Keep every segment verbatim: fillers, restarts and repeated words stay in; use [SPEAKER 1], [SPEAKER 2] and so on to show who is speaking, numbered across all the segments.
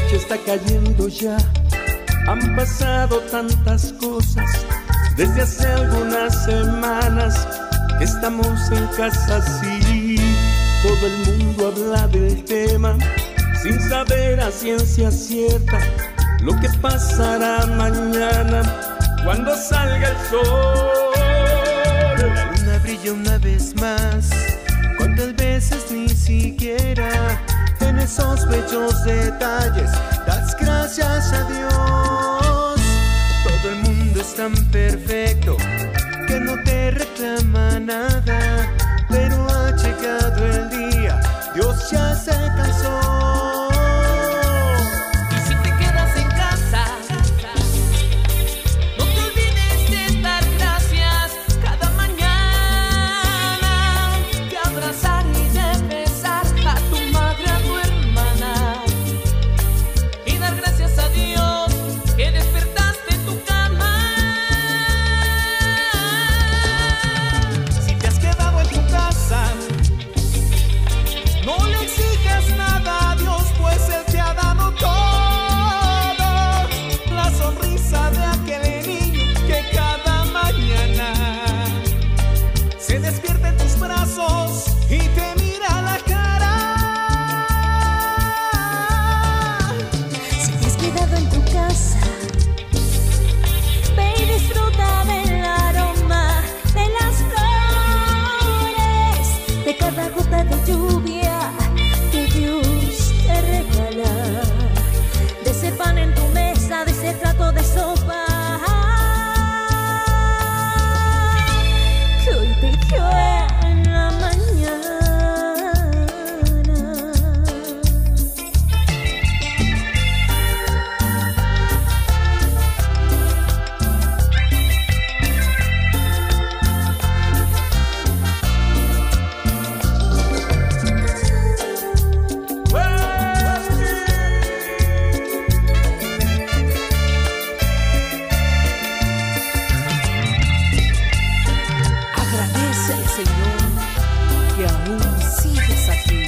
[SPEAKER 1] noche está cayendo ya. Han pasado tantas cosas desde hace algunas semanas que estamos en casa así. Todo el mundo habla del tema sin saber a ciencia cierta lo que pasará mañana cuando salga el sol.
[SPEAKER 2] La luna brilla una vez más, cuántas veces ni siquiera en esos bellos detalles das gracias a Dios. Todo el mundo es tan perfecto que no te reclama nada, pero ha llegado el día, Dios ya se cansó.
[SPEAKER 3] Y si te quedas en casa, no te olvides de dar gracias cada mañana, de abrazar y de besar a tu madre, a tu hermana, y dar gracias a Dios que despertaste en tu cama.
[SPEAKER 2] Si te has quedado en tu casa, no le exiges nada a Dios, pues Él te ha dado todo. La sonrisa de aquel niño que cada mañana se despierta en tus brazos y te mira a la cara.
[SPEAKER 4] Si te has quedado en tu casa, ve y disfruta del aroma de las flores, de cada gota de lluvia que Dios te regala, de ese pan en tu mesa, de ese plato de sopa que hoy te dio en la mañana. Agradece al Señor que aún sigues aquí.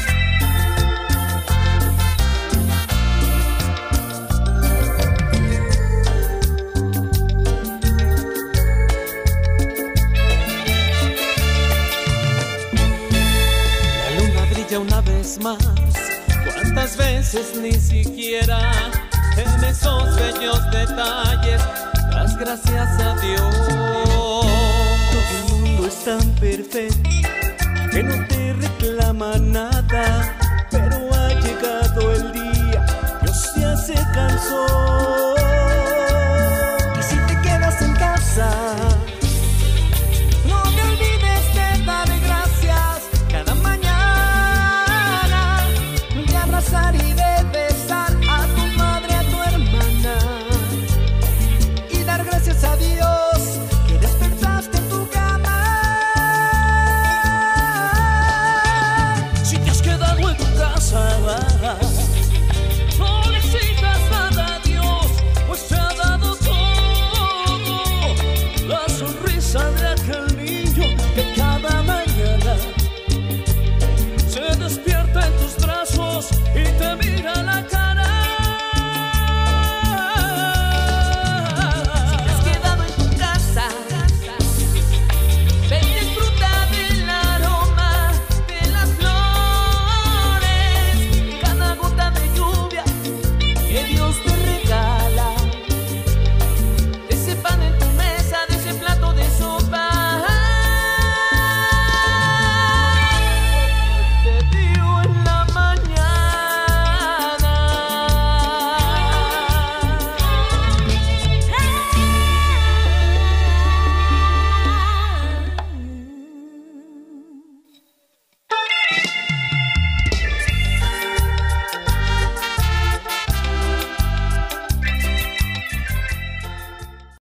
[SPEAKER 3] La luna brilla una vez más, cuántas veces ni siquiera en esos bellos detalles das gracias a Dios.
[SPEAKER 2] Todo el mundo es tan perfecto que no te reclama nada,